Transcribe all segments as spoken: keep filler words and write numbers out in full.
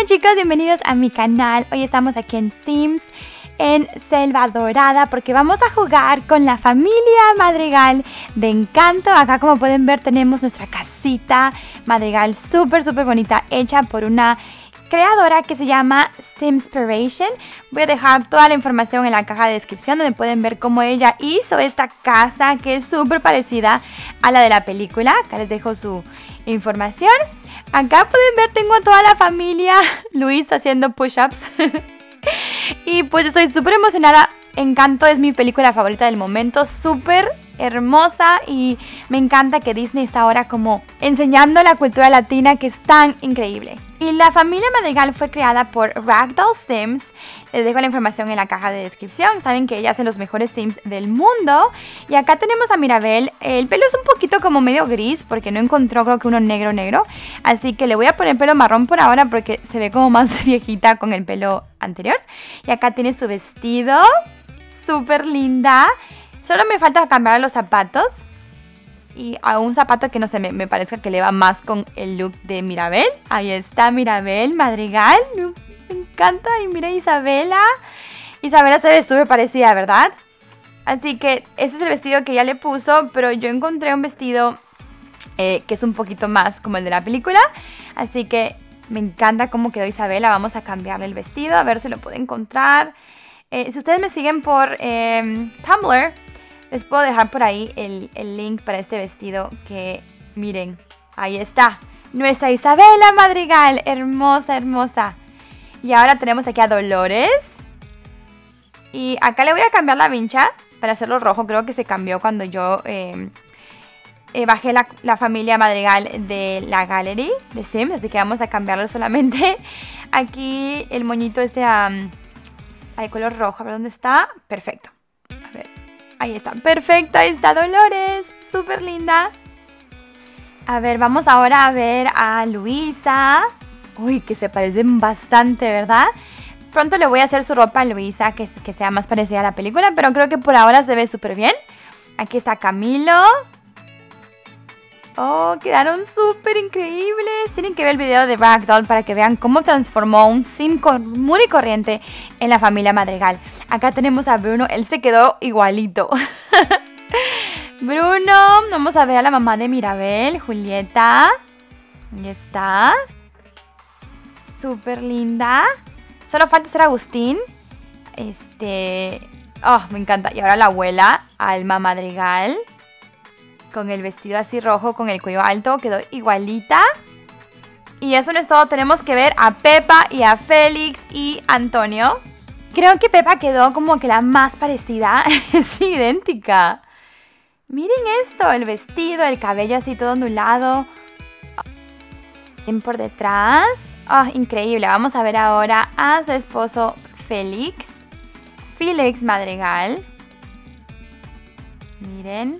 Hola chicos, bienvenidos a mi canal. Hoy estamos aquí en Sims, en Selva Dorada, porque vamos a jugar con la familia Madrigal de Encanto. Acá, como pueden ver, tenemos nuestra casita Madrigal súper súper bonita, hecha por una creadora que se llama Simspiration. Voy a dejar toda la información en la caja de descripción, donde pueden ver cómo ella hizo esta casa, que es súper parecida a la de la película. Acá les dejo su información. Acá pueden ver, tengo a toda la familia, Luis haciendo push-ups. Y pues estoy súper emocionada. Encanto es mi película favorita del momento, súper hermosa, y me encanta que Disney está ahora como enseñando la cultura latina, que es tan increíble. Y la familia Madrigal fue creada por Ragdoll Sims. Les dejo la información en la caja de descripción. Saben que ella hace los mejores Sims del mundo. Y acá tenemos a Mirabel. El pelo es un poquito como medio gris, porque no encontró, creo que uno negro negro. Así que le voy a poner pelo marrón por ahora, porque se ve como más viejita con el pelo anterior. Y acá tiene su vestido, súper linda. Solo me falta cambiar los zapatos y a un zapato que no sé, me, me parezca que le va más con el look de Mirabel. Ahí está Mirabel Madrigal, me encanta. Y mira Isabela, Isabela se ve súper parecida, ¿verdad? Así que ese es el vestido que ella le puso, pero yo encontré un vestido eh, que es un poquito más como el de la película. Así que me encanta cómo quedó Isabela. Vamos a cambiarle el vestido, a ver si lo puedo encontrar. Eh, si ustedes me siguen por eh, Tumblr, les puedo dejar por ahí el, el link para este vestido que, miren, ahí está. Nuestra Isabela Madrigal, hermosa, hermosa. Y ahora tenemos aquí a Dolores. Y acá le voy a cambiar la vincha para hacerlo rojo. Creo que se cambió cuando yo eh, eh, bajé la, la familia Madrigal de la gallery de Sims. Así que vamos a cambiarlo solamente. Aquí el moñito este um, hay color rojo. A ver dónde está. Perfecto. A ver. Ahí está, perfecto, ahí está Dolores, súper linda. A ver, vamos ahora a ver a Luisa. Uy, que se parecen bastante, ¿verdad? Pronto le voy a hacer su ropa a Luisa, que, que sea más parecida a la película, pero creo que por ahora se ve súper bien. Aquí está Camilo. Oh, quedaron súper increíbles. Tienen que ver el video de Ragdoll para que vean cómo transformó un sim común y corriente en la familia Madrigal. Acá tenemos a Bruno, él se quedó igualito. Bruno, vamos a ver a la mamá de Mirabel, Julieta. Ahí está. Súper linda. Solo falta ser Agustín. Este... Oh, me encanta. Y ahora la abuela, Alma Madrigal, con el vestido así rojo, con el cuello alto, quedó igualita. Y eso no es todo, tenemos que ver a Pepa y a Félix y Antonio. Creo que Pepa quedó como que la más parecida, es idéntica. Miren esto, el vestido, el cabello así todo ondulado. Por detrás, oh, increíble. Vamos a ver ahora a su esposo Félix, Félix Madrigal. Miren.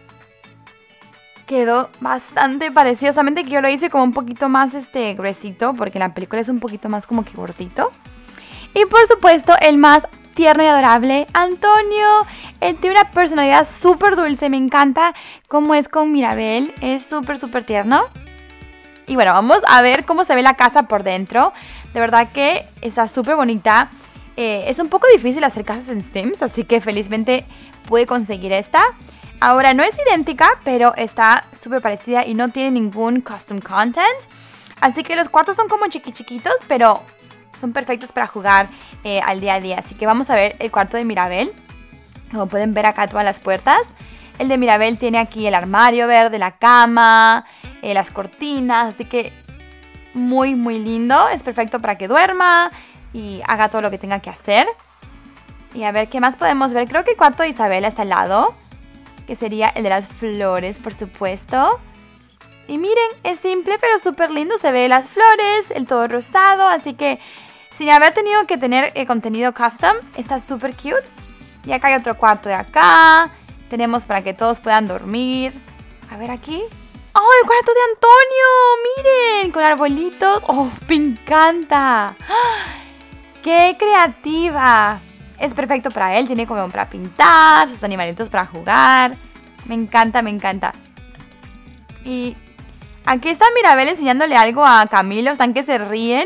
Quedó bastante parecido, solamente que yo lo hice como un poquito más este gruesito, porque en la película es un poquito más como que gordito. Y por supuesto, el más tierno y adorable, Antonio. Él tiene una personalidad súper dulce, me encanta cómo es con Mirabel, es súper súper tierno. Y bueno, vamos a ver cómo se ve la casa por dentro. De verdad que está súper bonita. Eh, es un poco difícil hacer casas en Sims, así que felizmente pude conseguir esta. Ahora no es idéntica, pero está súper parecida y no tiene ningún custom content. Así que los cuartos son como chiqui chiquitos, pero son perfectos para jugar eh, al día a día. Así que vamos a ver el cuarto de Mirabel. Como pueden ver acá todas las puertas. El de Mirabel tiene aquí el armario verde, la cama, eh, las cortinas. Así que muy muy lindo. Es perfecto para que duerma y haga todo lo que tenga que hacer. Y a ver qué más podemos ver. Creo que el cuarto de Isabela está al lado, que sería el de las flores, por supuesto. Y miren, es simple pero súper lindo. Se ve las flores, el todo rosado. Así que sin haber tenido que tener eh, contenido custom, está súper cute. Y acá hay otro cuarto de acá. Tenemos para que todos puedan dormir. A ver aquí. ¡Oh, el cuarto de Antonio! Miren, con arbolitos. ¡Oh, me encanta! ¡Qué creativa! Es perfecto para él, tiene como para pintar, sus animalitos para jugar. Me encanta, me encanta. Y Aquí está Mirabel enseñándole algo a Camilo. Están que se ríen.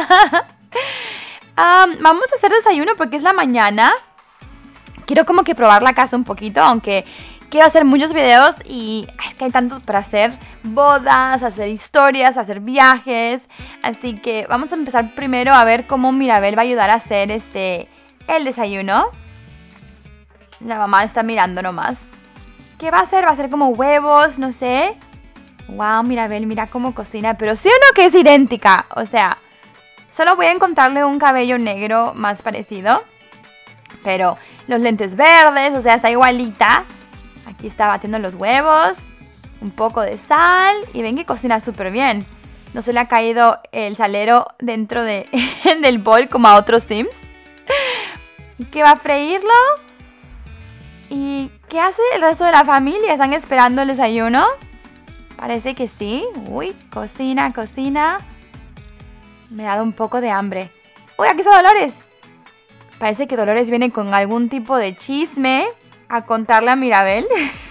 um, vamos a hacer desayuno porque es la mañana. Quiero como que probar la casa un poquito, aunque quiero hacer muchos videos y es que hay tantos para hacer. Bodas, hacer historias, hacer viajes. Así que vamos a empezar primero a ver cómo Mirabel va a ayudar a hacer este el desayuno. La mamá está mirando nomás. ¿Qué va a hacer? Va a hacer como huevos, no sé. Wow, Mirabel, mira cómo cocina. Pero sí o no que es idéntica. O sea, solo voy a encontrarle un cabello negro más parecido. Pero los lentes verdes, o sea, está igualita. Aquí está batiendo los huevos. Un poco de sal. Y ven que cocina súper bien. No se le ha caído el salero dentro de, del bol como a otros Sims. ¿Qué va a freírlo? ¿Y qué hace el resto de la familia? ¿Están esperando el desayuno? Parece que sí. Uy, cocina, cocina. Me ha dado un poco de hambre. Uy, aquí está Dolores. Parece que Dolores viene con algún tipo de chisme a contarle a Mirabel.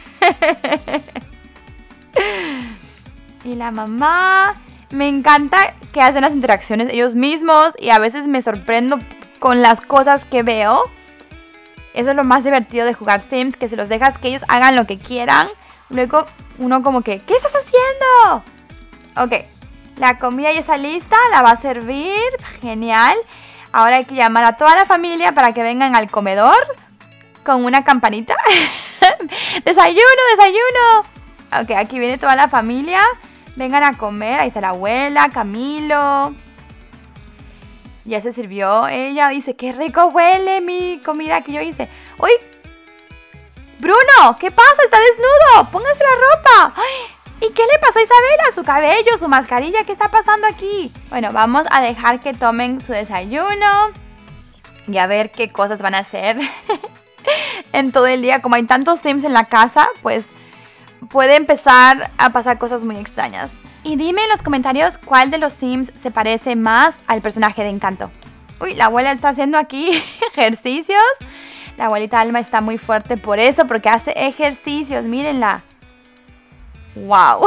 Y la mamá. Me encanta que hacen las interacciones ellos mismos y a veces me sorprendo con las cosas que veo. Eso es lo más divertido de jugar Sims, que se los dejas que ellos hagan lo que quieran. Luego uno como que, ¿qué estás haciendo? Ok, la comida ya está lista, la va a servir, genial. Ahora hay que llamar a toda la familia para que vengan al comedor con una campanita. ¡Desayuno, desayuno! Ok, aquí viene toda la familia. Vengan a comer, ahí está la abuela, Camilo. Ya se sirvió ella, dice, qué rico huele mi comida que yo hice. ¡Uy! ¡Bruno! ¿Qué pasa? ¡Está desnudo! ¡Póngase la ropa! ¡Ay! ¿Y qué le pasó a Isabela? ¿Su cabello? ¿Su mascarilla? ¿Qué está pasando aquí? Bueno, vamos a dejar que tomen su desayuno. Y a ver qué cosas van a hacer en todo el día. Como hay tantos Sims en la casa, pues puede empezar a pasar cosas muy extrañas. Y dime en los comentarios cuál de los Sims se parece más al personaje de Encanto. Uy, la abuela está haciendo aquí ejercicios. La abuelita Alma está muy fuerte por eso, porque hace ejercicios, mírenla. ¡Wow!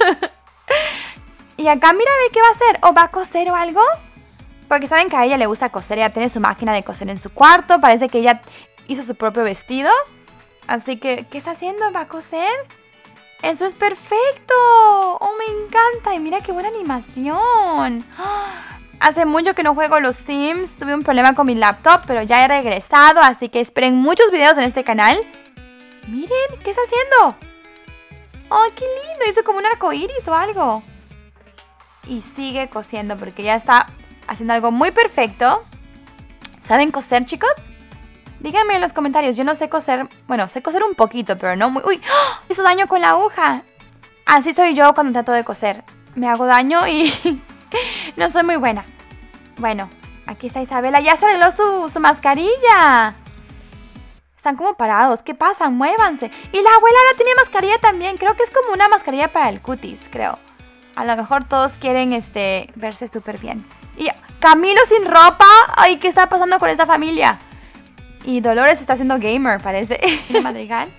Y acá mira, ve qué va a hacer. ¿O va a coser o algo? Porque saben que a ella le gusta coser. Ella tiene su máquina de coser en su cuarto. Parece que ella hizo su propio vestido. Así que, ¿qué está haciendo? ¿Va a coser? ¡Eso es perfecto! ¡Oh, me encanta! Y mira qué buena animación. Hace mucho que no juego los Sims. Tuve un problema con mi laptop, pero ya he regresado. Así que esperen muchos videos en este canal. Miren, ¿qué está haciendo? ¡Oh, qué lindo! Hizo como un arco iris o algo. Y sigue cosiendo porque ya está haciendo algo muy perfecto. ¿Saben coser, chicos? Díganme en los comentarios, yo no sé coser, bueno, sé coser un poquito, pero no muy... ¡Uy! ¡Oh! Hizo daño con la aguja. Así soy yo cuando trato de coser. Me hago daño y no soy muy buena. Bueno, aquí está Isabela, ya se arregló su, su mascarilla. Están como parados, ¿qué pasa? Muévanse. Y la abuela ahora tiene mascarilla también, creo que es como una mascarilla para el cutis, creo. A lo mejor todos quieren este verse súper bien. Y Camilo sin ropa, ay, ¿qué está pasando con esa familia? Y Dolores está haciendo gamer, parece. Madrigal.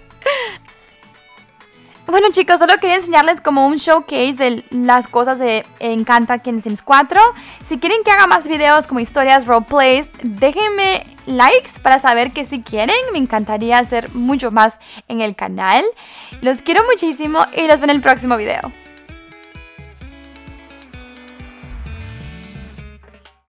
Bueno, chicos, solo quería enseñarles como un showcase de las cosas de Encanto aquí en Sims cuatro. Si quieren que haga más videos como historias, roleplays, déjenme likes para saber que si quieren. Me encantaría hacer mucho más en el canal. Los quiero muchísimo y los veo en el próximo video.